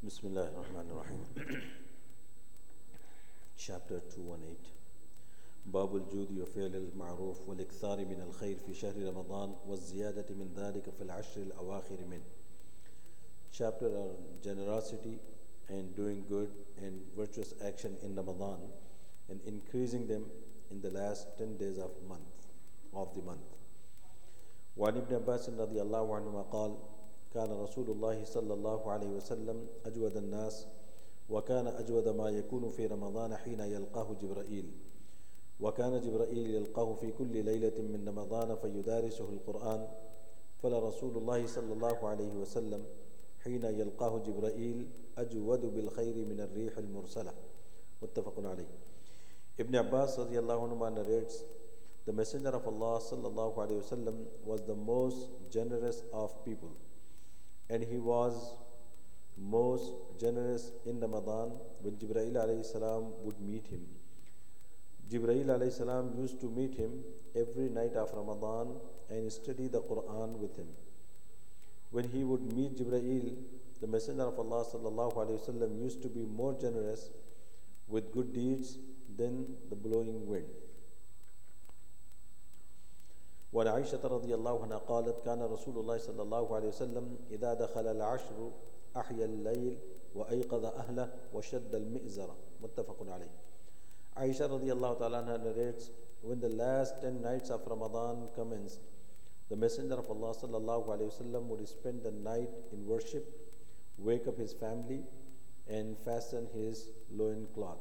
Bismillah ar-Rahman ar-Rahim. Chapter 218. باب الجود وفعل المعروف والإكثار من الخير في شهر رمضان والزيادة من ذلك في العشر الأواخر منه. Chapter on generosity and doing good and virtuous action in Ramadan and increasing them in the last 10 days of the month. وعن ابن عباس رضي الله عنهما قال كان رسول الله صلى الله عليه وسلم أجود الناس وكان أجود ما يكون في رمضان حين يلقاه جبرائيل وكان جبرائيل يلقاه في كل ليلة من رمضان فيدارسه القرآن فلرسول الله صلى الله عليه وسلم حين يلقاه جبرائيل أجود بالخير من الريح المرسلة. متفق عليه. Ibn Abbas radiallahu anhu narrates, the Messenger of Allah sallallahu alayhi wasallam was the most generous of people, and he was most generous in Ramadan when Jibreel alayhi salam would meet him. Jibreel alayhi salam used to meet him every night of Ramadan and study the Quran with him. When he would meet Jibreel, the Messenger of Allah sallallahu alayhi wasallam used to be more generous with good deeds than the blowing wind. وعن عائشة رضي الله عنها قالت كان رسول الله صلى الله عليه وسلم إذا دخل العشر أحيا الليل وأيقظ أهله وشد المئزر. متفق عليه. Aisha radiallahu ta'ala anha narrates, when the last 10 nights of Ramadan commenced, the Messenger of Allah sallallahu alayhi wasallam would spend the night in worship, wake up his family, and fasten his loin cloth.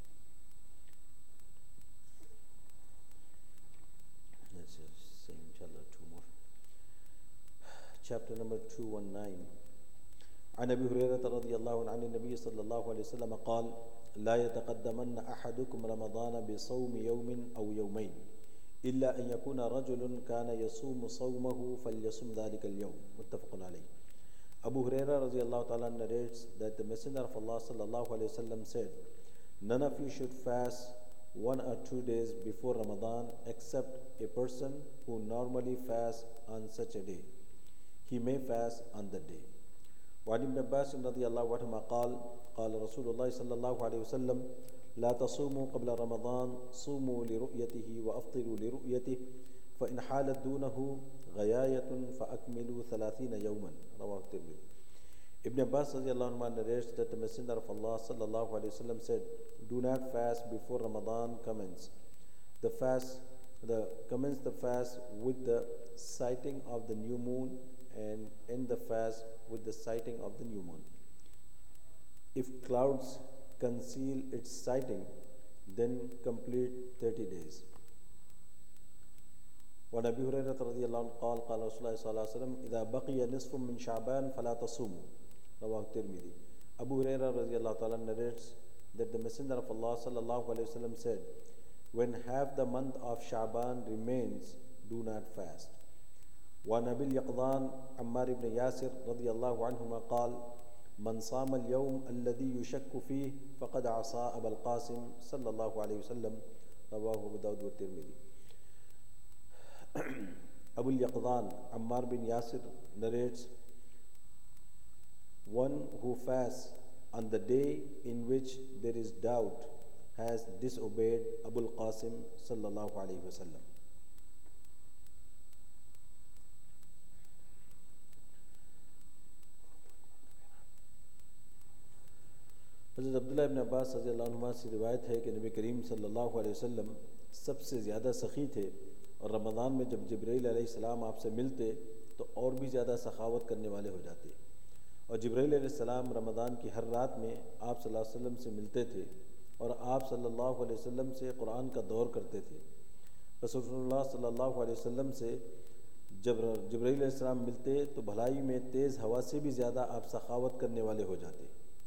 Let's just say inshallah two more. Chapter number 219. عن أبي هريرة رضي الله عنه عن النبي صلى الله عليه وسلم قال لا يتقدمن أحدكم رمضان بصوم يوم أو يومين إلا أن يكون رجل كان يصوم صومه فليصم ذلك اليوم. متفق عليه. Abu Huraira radiallahu ta'ala narrates that the Messenger of Allah sallallahu alayhi wasallam said, none of you should fast 1 or 2 days before Ramadan except a person who normally fasts on such a day. He may fast on that day. وعن ابن عباس رضي الله عنهما قال قال رسول الله صلى الله عليه وسلم لا تصوموا قبل رمضان صوموا لرؤيته وأفطروا لرؤيته فإن حالت دونه غياية فأكملوا 30 يوما. رواه الترمذي. Ibn Abbas رضي الله عنهما narrates that the Messenger of Allah صلى الله عليه وسلم said, do not fast before Ramadan commence. Commence the fast with the sighting of the new moon and end the fast with the sighting of the new moon. If clouds conceal its sighting, then complete 30 days. وعن أبي هريرة رضي الله عنه قال قال رسول الله صلى الله عليه وسلم إذا بقي نصف من شعبان فلا تصوموا. رواه الترمذي. Abu Hurairah رضي الله تعالى narrates that the Messenger of Allah صلى الله عليه وسلم said, when half the month of Sha'ban remains, do not fast. وعن أبي اليقظان عمار بن ياسر رضي الله عنهما قال من صام اليوم الذي يشك فيه فقد عصى أبا القاسم صلى الله عليه وسلم. رواه أبو داود والترمذي. Abu al-Yaqdhan Ammar bin Yasir narrates, one who fasts on the day in which there is doubt has disobeyed Abu al-Qasim sallallahu alayhi wa sallam. حضرت عبداللہ ابن عباس رضی اللہ عنہ سے روایت ہے کہ نبی کریم صلی اللہ علیہ وسلم سب سے زیادہ سخی تھے، اور رمضان میں جب جبرائیل علیہ السلام آپ سے ملتے تو اور بھی زیادہ سخاوت کرنے والے ہو جاتے، اور جبرائیل علیہ السلام رمضان کی ہر رات میں آپ صلی اللہ علیہ وسلم سے ملتے تھے اور آپ صلی اللہ علیہ وسلم سے قرآن کا دور کرتے تھے. رسول اللہ صلی اللہ علیہ وسلم سے جب جبرائیل علیہ السلام ملتے تو بھلائی میں تیز ہوا سے بھی زیادہ آپ سخاوت کرنے والے ہو جاتے.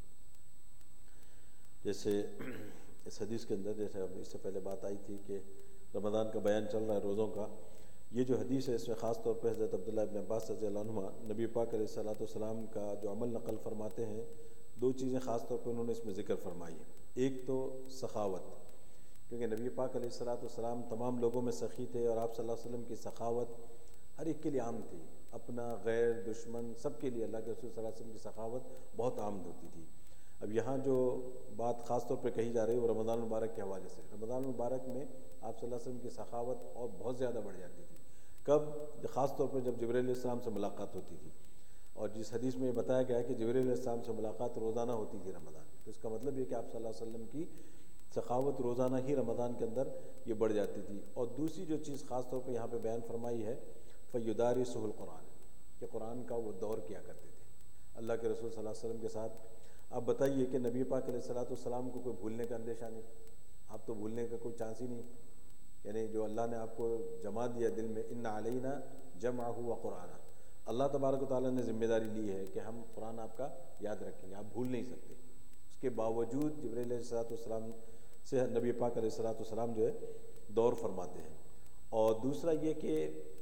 جیسے اس حدیث کے اندر، جیسے اب اس سے پہلے بات آئی تھی کہ رمضان کا بیان چل رہا ہے روزوں کا، یہ جو حدیث ہے اس میں خاص طور پہ حضرت عبداللہ ابن عباس رضی اللہ عنہ نبی پاک علیہ الصلوۃ والسلام کا جو عمل نقل فرماتے ہیں، 2 چیزیں خاص طور پہ انہوں نے اس میں ذکر فرمائی ہیں. ایک تو سخاوت، کیونکہ نبی پاک علیہ الصلوۃ والسلام تمام لوگوں میں سخی تھے اور آپ صلی اللہ علیہ وسلم کی سخاوت ہر ایک کے لیے عام تھی. اپنا غیر دشمن سب کے لیے اللہ کے رسول صلی اللہ علیہ وسلم کی سخاوت بہت عام ہوتی تھی۔ اب یہاں جو بات خاص طور پہ کہی جا رہی ہے وہ رمضان المبارک کے حوالے سے، رمضان المبارک میں آپ صلی اللہ علیہ وسلم کی سخاوت اور بہت زیادہ بڑھ جاتی تھی۔ کب؟ خاص طور پہ جب جبرائیل علیہ السلام سے ملاقات ہوتی تھی، اور جس حدیث میں یہ بتایا گیا ہے کہ جبرائیل علیہ السلام سے ملاقات روزانہ ہوتی تھی رمضان میں، تو اس کا مطلب یہ کہ آپ صلی اللہ علیہ وسلم کی سخاوت روزانہ ہی رمضان کے اندر یہ بڑھ جاتی تھی۔ اور دوسری جو چیز خاص طور پہ یہاں پہ بیان فرمائی ہے فَيُدَارِسُهُ القرآن، کہ قرآن کا وہ دور کیا کرتے تھے اللہ کے رسول صلی اللہ علیہ وسلم کے ساتھ۔ اب بتائیے کہ نبی پاک علیہ الصلوۃ والسلام کو کوئی بھولنے کا اندیشہ نہیں، آپ تو بھولنے کا کوئی چانس ہی نہیں، یعنی جو اللہ نے آپ کو جما دیا دل میں، ان علینا جمعہ وقرآنہ، اللہ تبارک و تعالیٰ نے ذمہ داری لی ہے کہ ہم قرآن آپ کا یاد رکھیں گے، آپ بھول نہیں سکتے۔ اس کے باوجود جبرائیل علیہ الصلوۃ والسلام سے نبی پاک علیہ الصلوۃ والسلام جو ہے دور فرماتے ہیں۔ اور دوسرا یہ کہ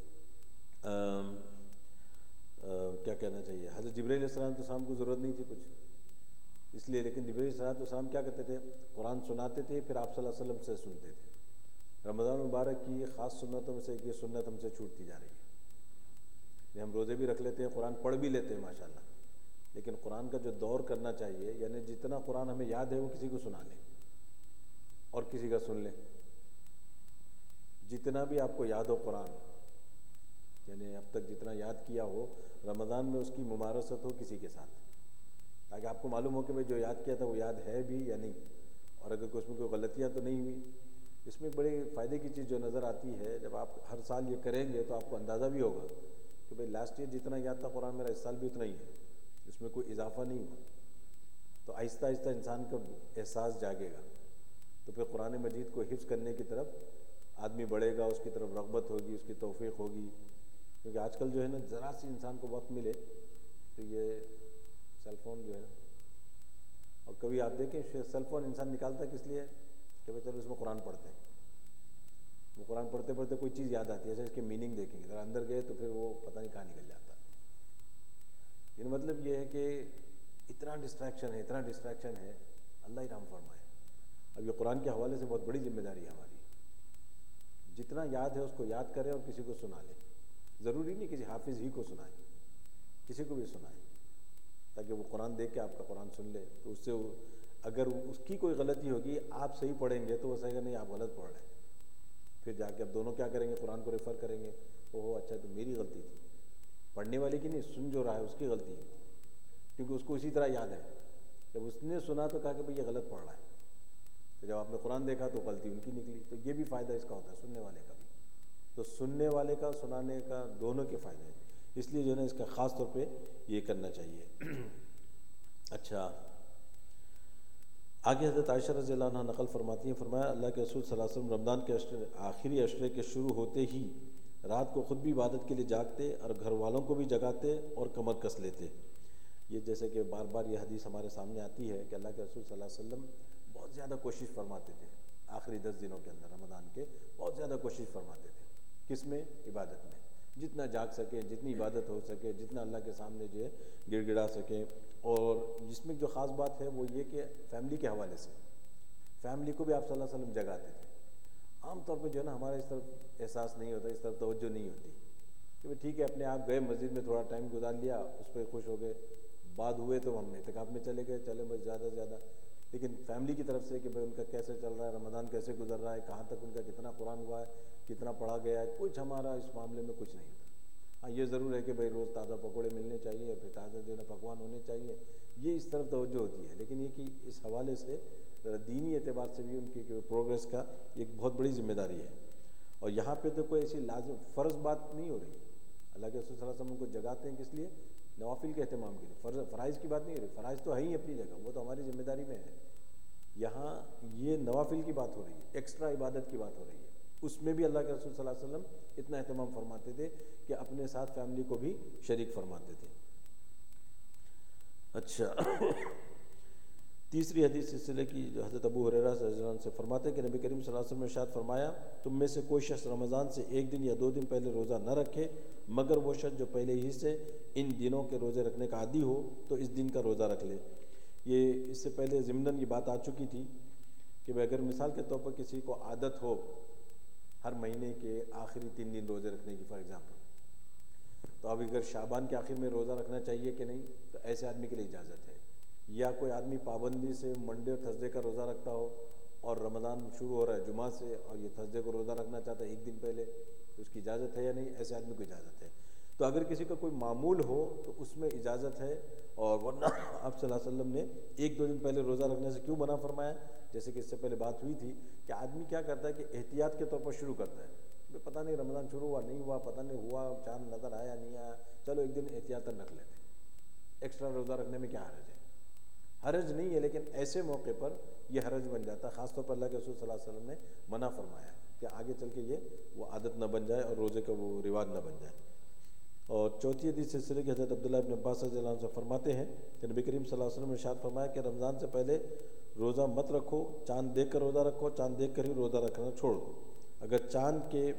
کیا کہنا چاہیے، حضرت جبرائیل علیہ السلام کو ضرورت نہیں تھی کچھ، اس لیے، لیکن جبرائیل علیہ السلام کیا کرتے تھے، قرآن سناتے تھے، پھر آپ صلی اللہ علیہ وسلم سے سنتے تھے۔ رمضان مبارک کی خاص سنتوں میں سے ایک یہ سنت ہم سے چھوٹتی جا رہی ہے، ہم روزے بھی رکھ لیتے ہیں، قرآن پڑھ بھی لیتے ہیں ماشاءاللہ، لیکن قرآن کا جو دور کرنا چاہیے، یعنی جتنا قرآن ہمیں یاد ہے وہ کسی کو سنا لیں اور کسی کا سن لیں، جتنا بھی آپ کو یاد ہو قرآن، یعنی اب تک جتنا یاد کیا ہو، رمضان میں اس کی ممارست ہو کسی کے ساتھ، تاکہ آپ کو معلوم ہو کہ بھئی جو یاد کیا تھا وہ یاد ہے بھی یا نہیں، اور اگر اس میں کوئی غلطیاں تو نہیں ہوئی۔ اس میں ایک بڑے فائدے کی چیز جو نظر آتی ہے، جب آپ ہر سال یہ کریں گے تو آپ کو اندازہ بھی ہوگا کہ بھئی لاسٹ ایئر جتنا یاد تھا قرآن میرا اس سال بھی اتنا ہی ہے، اس میں کوئی اضافہ نہیں ہوا، تو آہستہ آہستہ انسان کا احساس جاگے گا، تو پھر قرآن مجید کو حفظ کرنے کی طرف آدمی بڑھے گا، اس کی طرف رغبت ہوگی، اس کی توفیق ہوگی۔ کیونکہ آج کل جو ہے نا، ذرا سی انسان کو وقت ملے تو یہ سیل فون جو ہے، اور کبھی آپ دیکھیں سیل فون انسان نکالتا کس لیے کہ بھئی چلو اس میں قرآن پڑھتے ہیں، وہ قرآن پڑھتے پڑھتے کوئی چیز یاد آتی ہے، ایسے اس کے میننگ دیکھیں گے، ذرا اندر گئے تو پھر وہ پتہ نہیں کہاں نکل جاتا۔ یعنی مطلب یہ ہے کہ اتنا ڈسٹریکشن ہے، اللہ ہی رحم فرمائے۔ اب یہ قرآن کے حوالے سے بہت بڑی ذمہ داری ہے ہماری، جتنا یاد ہے اس کو یاد کریں اور کسی کو سنا لیں، ضروری نہیں کسی حافظ ہی کو سنائیں، کسی کو بھی سنائیں، تاکہ وہ قرآن دیکھ کے آپ کا قرآن سن لے، تو اس سے اگر اس کی کوئی غلطی ہوگی، آپ صحیح پڑھیں گے تو وہ کہے گا نہیں آپ غلط پڑھ رہے ہیں، پھر جا کے اب دونوں کیا کریں گے، قرآن کو ریفر کریں گے، اوہ اچھا تو میری غلطی تھی، پڑھنے والے کی نہیں، سن جو رہا ہے اس کی غلطی ہے، کیونکہ اس کو اسی طرح یاد ہے، جب اس نے سنا تو کہا کہ بھئی یہ غلط پڑھ رہا ہے، تو جب آپ نے قرآن دیکھا تو غلطی ان کی نکلی، تو یہ بھی فائدہ اس کا ہوتا ہے سننے والے کا بھی، تو سننے والے کا سنانے کا دونوں کے فائدے ہیں، اس لیے جو ہے نا اس کا خاص طور پہ یہ کرنا چاہیے۔ اچھا، آگے حضرت عائشہ رضی اللہ عنہ نقل فرماتی ہیں، فرمایا اللہ کے رسول صلی اللہ علیہ وسلم رمضان کے آخری عشرے کے شروع ہوتے ہی رات کو خود بھی عبادت کے لیے جاگتے اور گھر والوں کو بھی جگاتے اور کمر کس لیتے۔ یہ جیسے کہ بار بار یہ حدیث ہمارے سامنے آتی ہے کہ اللہ کے رسول صلی اللہ علیہ وسلم بہت زیادہ کوشش فرماتے تھے، آخری 10 دنوں کے اندر رمضان کے بہت زیادہ کوشش فرماتے تھے، کس میں؟ عبادت میں، جتنا جاگ سکے، جتنی عبادت ہو سکے، جتنا اللہ کے سامنے جو ہے گڑ گڑا سکے۔ اور جس میں جو خاص بات ہے وہ یہ کہ فیملی کے حوالے سے، فیملی کو بھی آپ صلی اللہ علیہ وسلم جگاتے تھے۔ عام طور پہ جو ہے نا ہمارا اس طرف احساس نہیں ہوتا، اس طرف توجہ نہیں ہوتی کہ بھئی ٹھیک ہے اپنے آپ گئے مسجد میں تھوڑا ٹائم گزار لیا، اس پہ خوش ہو گئے، بعد ہوئے تو ہم اعتکاف میں چلے گئے، چلے بس زیادہ سے زیادہ، لیکن فیملی کی طرف سے کہ بھئی ان کا کیسے چل رہا ہے، رمضان کیسے گزر رہا ہے، کہاں تک ان کا کتنا قرآن ہوا ہے، کتنا پڑھا گیا ہے، کچھ ہمارا اس معاملے میں کچھ نہیں ہوتا۔ ہاں یہ ضرور ہے کہ بھئی روز تازہ پکوڑے ملنے چاہیے، پھر تازہ جو ہے نا پکوان ہونے چاہیے، یہ اس طرف توجہ ہوتی ہے، لیکن یہ کہ اس حوالے سے دینی اعتبار سے بھی ان کی پروگریس کا ایک بہت بڑی ذمہ داری ہے۔ اور یہاں پہ تو کوئی ایسی لازم فرض بات نہیں ہو رہی، اللہ کے رسول صلی اللہ علیہ وسلم کو جگاتے ہیں کس لیے؟ نوافل کے اہتمام کے لیے، فرائض کی بات نہیں ہو رہی، فرائض تو ہے ہی اپنی جگہ، وہ تو ہماری ذمہ داری میں ہے، یہاں یہ نوافل کی بات ہو رہی ہے، ایکسٹرا عبادت کی بات ہو رہی ہے، اس میں بھی اللہ کے رسول صلی اللہ علیہ وسلم اتنا اہتمام فرماتے تھے کہ اپنے ساتھ فیملی کو بھی شریک فرماتے تھے۔ اچھا، تیسری حدیث سلسلے کی جو حضرت ابو ہریرہ رضی اللہ عنہ سے فرماتے ہیں کہ نبی کریم صلی اللہ علیہ وسلم نے ارشاد فرمایا، تم میں سے کوئی شخص رمضان سے 1 دن یا 2 دن پہلے روزہ نہ رکھے، مگر وہ شخص جو پہلے ہی سے ان دنوں کے روزے رکھنے کا عادی ہو تو اس دن کا روزہ رکھ لے۔ یہ اس سے پہلے ضمناً یہ بات آ چکی تھی کہ اگر مثال کے طور پر کسی کو عادت ہو ہر مہینے کے آخری 3 دن روزے رکھنے کی، فار ایگزامپل، تو اب اگر شعبان کے آخر میں روزہ رکھنا چاہیے کہ نہیں، تو ایسے آدمی کے لیے اجازت ہے. یا کوئی آدمی پابندی سے منڈے اور تھرسڈے کا روزہ رکھتا ہو اور رمضان شروع ہو رہا ہے جمعہ سے، اور یہ تھرسڈے کو روزہ رکھنا چاہتا ہے ایک دن پہلے، تو اس کی اجازت ہے یا نہیں؟ ایسے آدمی کو اجازت ہے. تو اگر کسی کا کوئی معمول ہو تو اس میں اجازت ہے. اور ورنہ آپ صلی اللہ علیہ وسلم نے ایک دو دن پہلے روزہ رکھنے سے کیوں منع فرمایا؟ جیسے کہ اس سے پہلے بات ہوئی تھی کہ آدمی کیا کرتا ہے کہ احتیاط کے طور پر شروع کرتا ہے، پتہ نہیں رمضان شروع ہوا نہیں ہوا، پتہ نہیں ہوا چاند نظر آیا نہیں آیا، چلو ایک دن احتیاطاً رکھ لیتے. ایکسٹرا روزہ رکھنے میں کیا حرج ہے؟ حرج نہیں ہے، لیکن ایسے موقع پر یہ حرج بن جاتا ہے. خاص طور پر اللہ کے رسول صلی اللہ علیہ وسلم نے منع فرمایا کہ آگے چل کے یہ وہ عادت نہ بن جائے اور روزے کا وہ رواج نہ بن جائے. اور چوتھی حدیث سلسلے کی حضرت عبداللہ ابن عباس رضی اللہ عنہ سے فرماتے ہیں کہ نبی کریم صلی اللہ علیہ وسلم نے ارشاد فرمایا کہ رمضان سے پہلے روزہ مت رکھو، چاند دیکھ کر روزہ رکھو، چاند دیکھ کر ہی روزہ رکھنا چھوڑ دو. اگر چاند کے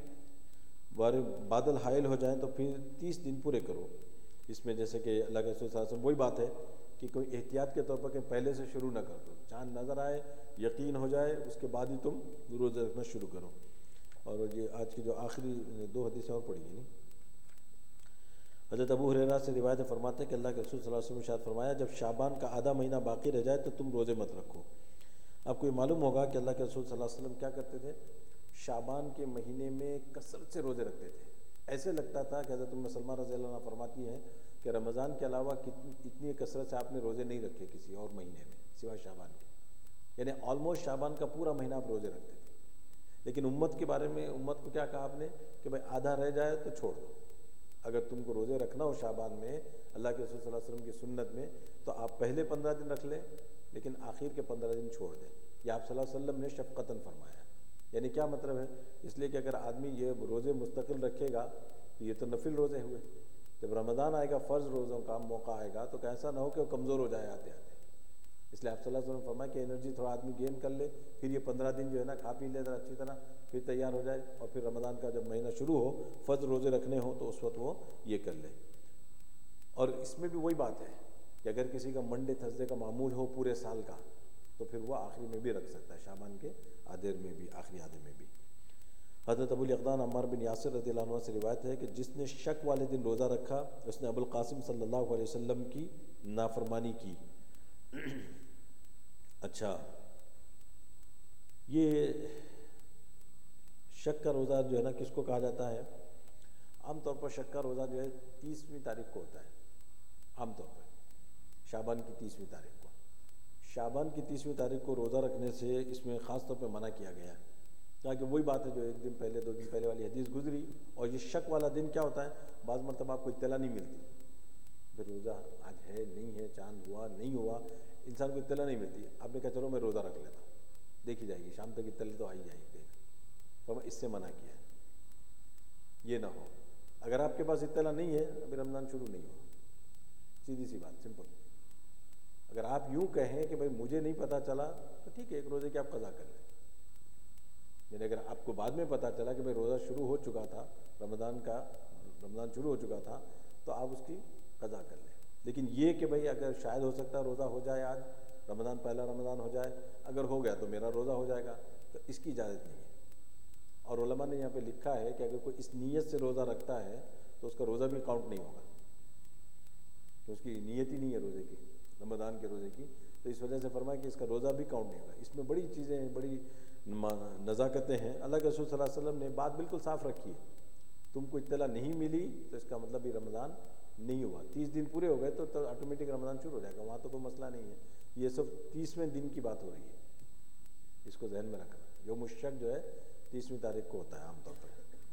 بادل حائل ہو جائیں تو پھر 30 دن پورے کرو. اس میں جیسے کہ اللہ کے رسول صلی اللہ علیہ وسلم وہی بات ہے کہ کوئی احتیاط کے طور پر کہ پہلے سے شروع نہ کر دو، چاند نظر آئے یقین ہو جائے اس کے بعد ہی تم روزہ رکھنا شروع کرو. اور یہ آج کی جو آخری 2 حدیثیں اور پڑھی ہیں، حضرت ابو ہریرہ سے روایت فرماتے ہیں کہ اللہ کے رسول صلی اللہ علیہ وسلم نے ارشاد فرمایا جب شعبان کا آدھا مہینہ باقی رہ جائے تو تم روزے مت رکھو. آپ کو یہ معلوم ہوگا کہ اللہ کے رسول صلی اللہ علیہ وسلم کیا کرتے تھے، شعبان کے مہینے میں کثرت سے روزے رکھتے تھے. ایسے لگتا تھا کہ حضرت ام سلمہ رضی اللہ عنہ فرماتی ہیں کہ رمضان کے علاوہ اتنی کثرت سے آپ نے روزے نہیں رکھے کسی اور مہینے میں سوائے شعبان کے. یعنی آلموسٹ شعبان کا پورا مہینہ آپ روزے رکھتے تھے. لیکن امت کے بارے میں امت کو کیا کہا آپ نے کہ بھائی آدھا رہ جائے تو چھوڑ دو. اگر تم کو روزے رکھنا ہو شعبان میں اللہ کے رسول صلی اللہ علیہ وسلم کی سنت میں، تو آپ پہلے 15 دن رکھ لیں لیکن آخر کے 15 دن چھوڑ دیں. یہ آپ صلی اللہ علیہ وسلم نے شفقتاً فرمایا. یعنی کیا مطلب ہے؟ اس لیے کہ اگر آدمی یہ روزے مستقل رکھے گا تو یہ تو نفل روزے ہوئے. جب رمضان آئے گا، فرض روزوں کا موقع آئے گا، تو ایسا نہ ہو کہ وہ کمزور ہو جائے آتے آتے. اس لیے آپ صلی اللہ علیہ وسلم فرمایا کہ انرجی تھوڑا آدمی گین کر لے، پھر یہ 15 دن جو ہے نا کھا پی لے اچھی طرح، پھر تیار ہو جائے، اور پھر رمضان کا جب مہینہ شروع ہو فرض روزے رکھنے ہوں تو اس وقت وہ یہ کر لے. اور اس میں بھی وہی بات ہے کہ اگر کسی کا منڈے تھرسڈے کا معمول ہو پورے سال کا تو پھر وہ آخری میں بھی رکھ سکتا ہے، شعبان کے آدھے میں بھی، آخری آدھے میں بھی. حضرت ابو الاقدام عمار بن یاسر رضی اللہ عنہ سے روایت ہے کہ جس نے شک والے دن روزہ رکھا اس نے ابو القاسم صلی اللہ علیہ وسلم کی نافرمانی کی. اچھا، یہ شک کا روزہ جو ہے نا کس کو کہا جاتا ہے؟ عام طور پر شک کا روزہ جو ہے 30ویں تاریخ کو ہوتا ہے. عام طور پر شعبان کی 30ویں تاریخ کو. شعبان کی 30ویں تاریخ کو روزہ رکھنے سے اس میں خاص طور پہ منع کیا گیا ہے، تاکہ وہی بات ہے جو ایک دن پہلے 2 دن پہلے والی حدیث گزری. اور یہ شک والا دن کیا ہوتا ہے، بعض مرتبہ آپ کو اطلاع نہیں ملتی، پھر روزہ آج ہے نہیں ہے، چاند ہوا نہیں ہوا، انسان کو اطلاع نہیں ملتی. آپ نے کہا چلو میں روزہ رکھ لیتا ہوں، دیکھی جائے گی شام تک اطلاع تو آئی جائے گی. تو اس سے منع کیا ہے یہ نہ ہو. اگر آپ کے پاس اطلاع نہیں ہے، ابھی رمضان شروع نہیں ہوا، سیدھی سی بات، سمپل. اگر آپ یوں کہیں کہ بھائی مجھے نہیں پتہ چلا تو ٹھیک ہے، ایک روزے کی آپ قضا کر لیں. یعنی اگر آپ کو بعد میں پتہ چلا کہ بھائی روزہ شروع ہو چکا تھا، رمضان شروع ہو چکا تھا، تو آپ اس کی قضا کر لیں. لیکن یہ کہ بھائی اگر شاید ہو سکتا ہے روزہ ہو جائے آج، پہلا رمضان ہو جائے، اگر ہو گیا تو میرا روزہ ہو جائے گا، تو اس کی اجازت نہیں ہے. اور علماء نے یہاں پہ لکھا ہے کہ اگر کوئی اس نیت سے روزہ رکھتا ہے تو اس کا روزہ بھی کاؤنٹ نہیں ہوگا، تو اس کی نیت ہی نہیں ہے روزے کی، رمضان کے روزے کی. تو اس وجہ سے فرمایا کہ اس کا روزہ بھی کاؤنٹ نہیں ہوگا. اس میں بڑی چیزیں ہیں، بڑی نزاکتیں ہیں. اللہ کے رسول صلی اللہ علیہ وسلم نے بات بالکل صاف رکھی ہے، تم کو اطلاع نہیں ملی تو اس کا مطلب بھی رمضان نہیں ہوا. 30 دن پورے ہو گئے تو آٹومیٹک رمضان شروع ہو جائے گا، وہاں تو کوئی مسئلہ نہیں ہے. یہ سب 30ویں دن کی بات ہو رہی ہے، اس کو ذہن میں رکھنا. یوم الشک جو ہے 30ویں تاریخ کو ہوتا ہے عام طور پر.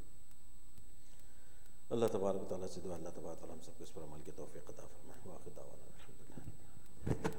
اللہ تبارک و تعالیٰ سے دعا، اللہ تبارک و تعالیٰ ہم سب کو اس پر عمل کی توفیق عطا فرمائے. واخر دعوانا الحمدللہ.